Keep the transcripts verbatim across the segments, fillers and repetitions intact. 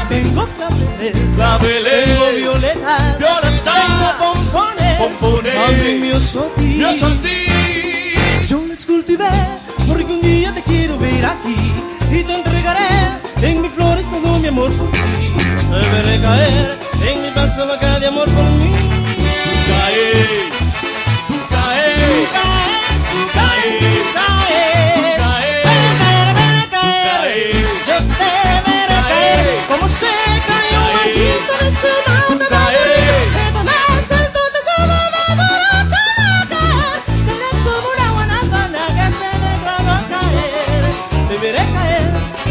tengo claveles, claveles, tengo violetas, violetas, tengo pompones, pompones, también mi osotil, mi osotil. Yo las cultivé porque un día te quiero ver aquí y te entregaré en mis flores todo mi amor por ti. Te veré caer en mi vaso loca de amor por mí. Tú caes, tú caes, tú caes, tú caes, tú caes, tú caes, veré caer, veré caer, yo te veré caer, como se cayó un manguito de su mano de madurez, que más alto de su madura para caer, eres como una guanábana que se declaró a caer, te veré caer,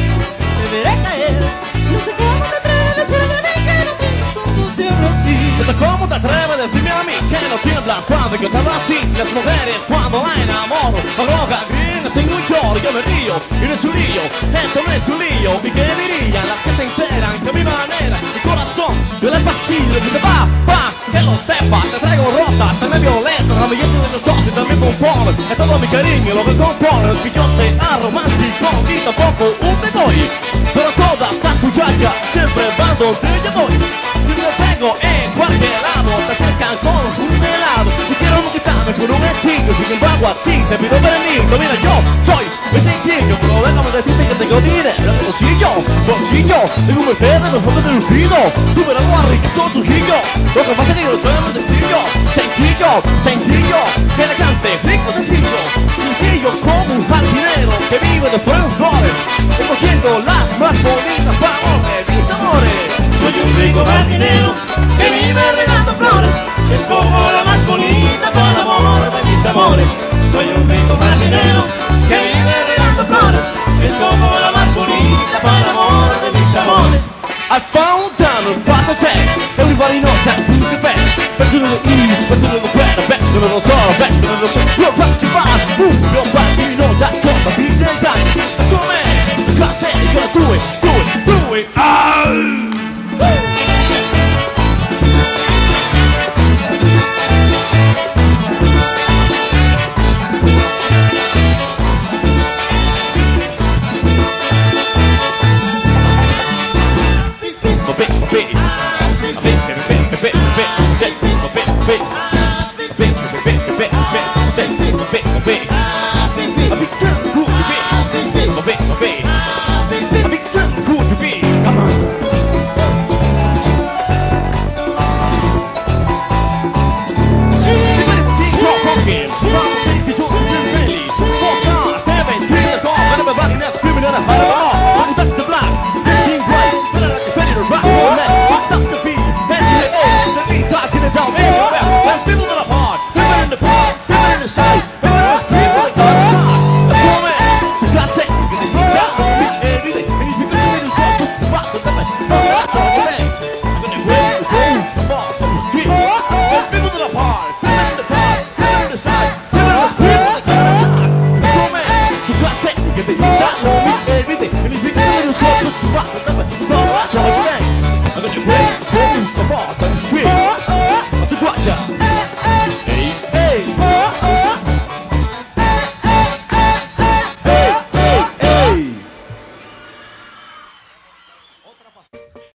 te veré caer, no sé cómo te atreves a decirme a mí que no tienes cuando tiemblo así. ¿Cómo te atreves a decirme a mí que no tiemblas cuando yo te hablo así? Las mujeres cuando la enamoro arrogan, gritan sin un chorro, yo me río y no es un lío, esto no es un lío. ¿Y qué dirían las que se enteran que a mi manera, mi corazón, yo le vacilo y te va, va, que lo sepas, te traigo rosas, también violetas, ramilletes de los ojos y también pompones, es todo mi cariño lo que compone, es que yo sea romántico y tampoco un pedoy, pero todas las muchachas siempre van donde yo voy. Y me pego en cualquier lado, te acercan con un helado. Y quiero conquistarme con un estilo, sin embargo a ti te pido permiso. Mira, yo soy muy sencillo, pero déjame decirte que tengo dinero en el bolsillo, bolsillo. Tengo un Mercedes, los ojos del vino. Tú me lo hago rico, Trujillo. Lo que pasa es que yo soy muy sencillo, sencillo, sencillo, elegante, rico, sencillo, sencillo como un jardinero que vive de flores, flores, escogiendo las más bonitas para amores, mis amores. Soy un rico jardinero que vive regando flores, es como la más bonita para el amor de mis amores. Soy un rico jardinero que vive regando flores, es como la más bonita para el amor de mis amores. I found down in Plaza Tech. Everybody knows that who's the best. Better than the east, better than the west, better than the soul, better than the